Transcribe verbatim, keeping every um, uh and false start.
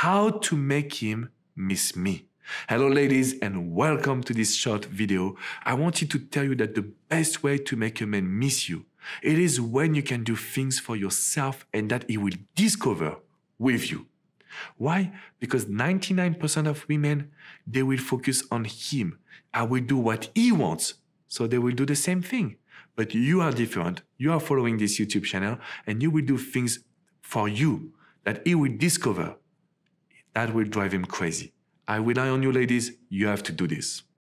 how to make him miss me. Hello ladies and welcome to this short video. I wanted to tell you that the best way to make a man miss you, it is when you can do things for yourself and that he will discover with you. Why? Because ninety-nine percent of women, they will focus on him. I will do what he wants, so they will do the same thing. But you are different. You are following this YouTube channel and you will do things for you that he will discover. That will drive him crazy. I rely on you ladies. You have to do this.